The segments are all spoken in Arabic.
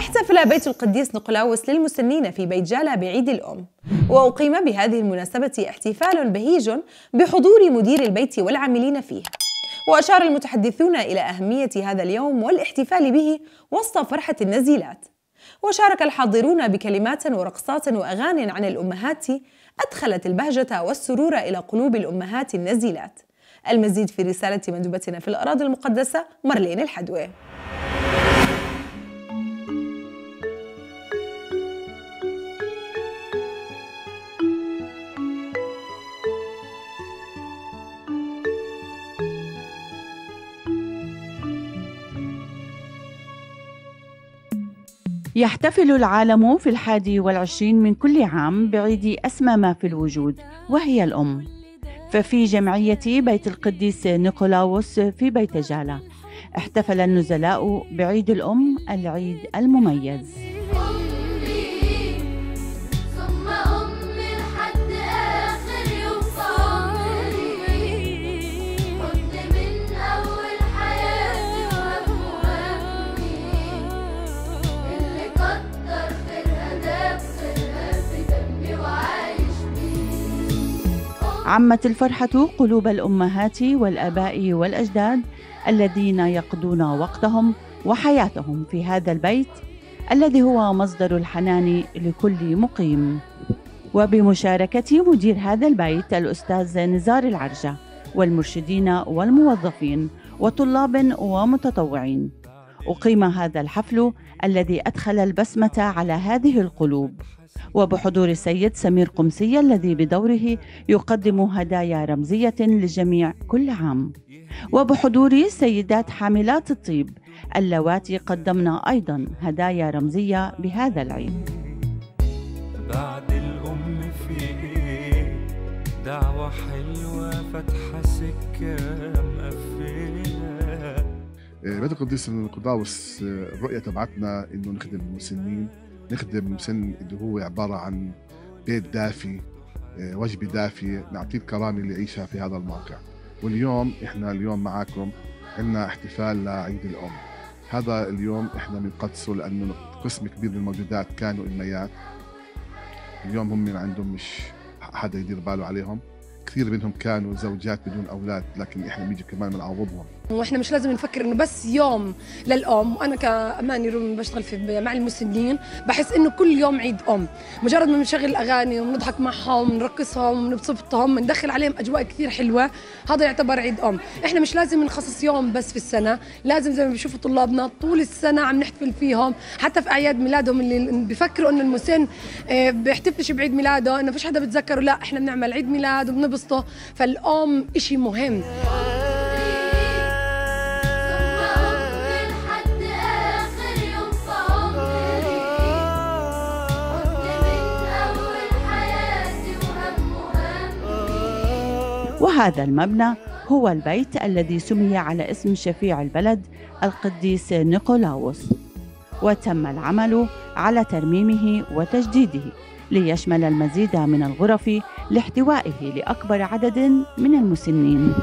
احتفل بيت القديس نيقولاوس للمسنين في بيت جالة بعيد الأم، وأقيم بهذه المناسبة احتفال بهيج بحضور مدير البيت والعاملين فيه. وأشار المتحدثون إلى أهمية هذا اليوم والاحتفال به وسط فرحة النزيلات. وشارك الحاضرون بكلمات ورقصات وأغاني عن الأمهات أدخلت البهجة والسرور إلى قلوب الأمهات النزيلات. المزيد في رسالة مندوبتنا في الأراضي المقدسة مارلين الحدوي. يحتفل العالم في 21 من كل عام بعيد أسمى ما في الوجود، وهي الأم. ففي جمعية بيت القديس نيقولاوس في بيت جالة احتفل النزلاء بعيد الأم، العيد المميز. عمت الفرحة قلوب الأمهات والآباء والأجداد الذين يقضون وقتهم وحياتهم في هذا البيت الذي هو مصدر الحنان لكل مقيم. وبمشاركة مدير هذا البيت الأستاذ نزار العرجة والمرشدين والموظفين وطلاب ومتطوعين، أقيم هذا الحفل الذي أدخل البسمة على هذه القلوب، وبحضور السيد سمير قمسي الذي بدوره يقدم هدايا رمزية للجميع كل عام، وبحضور سيدات حاملات الطيب اللواتي قدمنا أيضا هدايا رمزية بهذا العيد. بعد الأم في إيه؟ دعوة حلوة فتحة سكة مقفلة. بيت القديس نيقولاوس الرؤية تبعتنا إنه نخدم المسنين، نخدم المسن اللي هو عبارة عن بيت دافي، وجبة دافية، نعطيه الكرامة اللي يعيشها في هذا الموقع. واليوم إحنا اليوم معاكم عندنا احتفال لعيد الأم. هذا اليوم إحنا بنقدسه لأنه قسم كبير من الموجودات كانوا أميات. اليوم هم عندهم مش حدا يدير باله عليهم، كثير منهم كانوا زوجات بدون أولاد، لكن إحنا بنيجي كمان بنعوضهم. واحنا مش لازم نفكر انه بس يوم للام، وانا كاماني رومي بشتغل مع المسنين بحس انه كل يوم عيد ام، مجرد ما بنشغل الاغاني وبنضحك معهم ونرقصهم ونبسطهم وندخل عليهم اجواء كثير حلوه، هذا يعتبر عيد ام. احنا مش لازم نخصص يوم بس في السنه، لازم زي ما بيشوفوا طلابنا طول السنه عم نحتفل فيهم، حتى في اعياد ميلادهم اللي بيفكروا انه المسن بيحتفلش بعيد ميلاده، انه فيش حدا بتذكره، لا احنا بنعمل عيد ميلاد وبنبسطه، فالام شيء مهم. وهذا المبنى هو البيت الذي سمي على اسم شفيع البلد القديس نيقولاوس، وتم العمل على ترميمه وتجديده ليشمل المزيد من الغرف لاحتوائه لأكبر عدد من المسنين.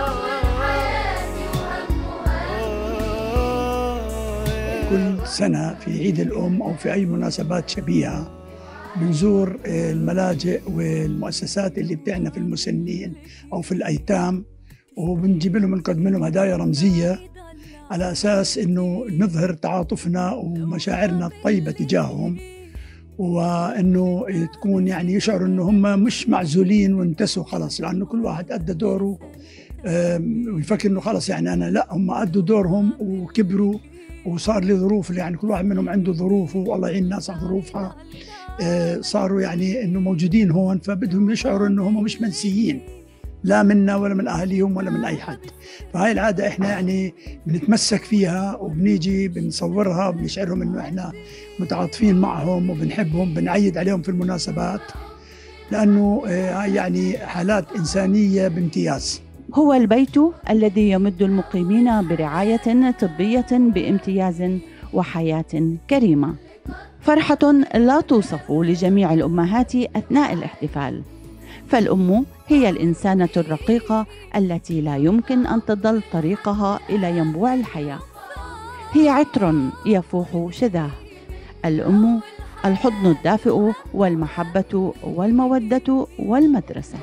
كل سنة في عيد الأم أو في أي مناسبات شبيهة بنزور الملاجئ والمؤسسات اللي بتعنى في المسنين أو في الأيتام، وبنجيب لهم نقدم لهم هدايا رمزية على أساس إنه نظهر تعاطفنا ومشاعرنا الطيبة تجاههم، وإنه تكون يعني يشعروا إنه هم مش معزولين وانتسوا خلاص، لأنه كل واحد أدى دوره، ويفكر إنه خلاص يعني أنا لا، هم أدوا دورهم وكبروا وصار لي ظروف، يعني كل واحد منهم عنده ظروفه والله يعين الناس على ظروفها، صاروا يعني إنه موجودين هون، فبدهم يشعروا إنه هم مش منسيين لا منا ولا من أهليهم ولا من أي حد. فهاي العادة إحنا يعني بنتمسك فيها وبنيجي بنصورها، بنشعرهم إنه إحنا متعاطفين معهم وبنحبهم، بنعيد عليهم في المناسبات، لأنه يعني حالات إنسانية بامتياز. هو البيت الذي يمد المقيمين برعاية طبية بامتياز وحياة كريمة. فرحة لا توصف لجميع الأمهات أثناء الاحتفال، فالأم هي الإنسانة الرقيقة التي لا يمكن أن تضل طريقها إلى ينبوع الحياة. هي عطر يفوح شذاه، الأم الحضن الدافئ والمحبة والمودة والمدرسة.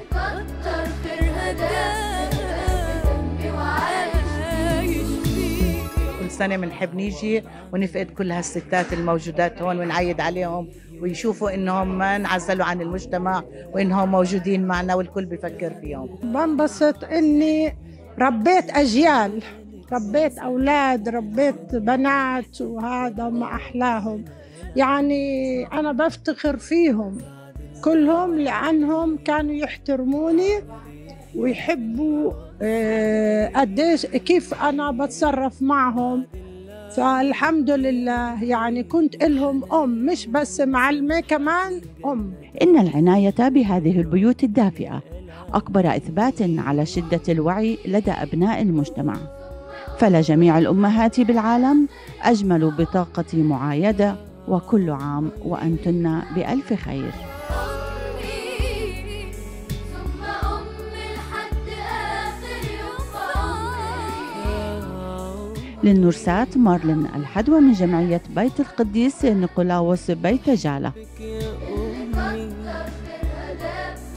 كل سنة بنحب نيجي ونفقد كل هالستات الموجودات هون ونعيد عليهم ويشوفوا إنهم ما انعزلوا عن المجتمع وإنهم موجودين معنا والكل بيفكر فيهم. بنبسط إني ربيت أجيال، ربيت أولاد، ربيت بنات، وهذا ما أحلاهم. يعني أنا بفتخر فيهم كلهم لأنهم كانوا يحترموني ويحبوا قديش كيف أنا بتصرف معهم. فالحمد لله يعني كنت لهم أم، مش بس معلمة، كمان أم. إن العناية بهذه البيوت الدافئة أكبر إثبات على شدة الوعي لدى أبناء المجتمع، فلجميع الأمهات بالعالم أجمل بطاقة معايدة، وكل عام وأنتن بألف خير. للنرسات مارلين الحدوى من جمعية بيت القديس نيقولاوس بيت جالة.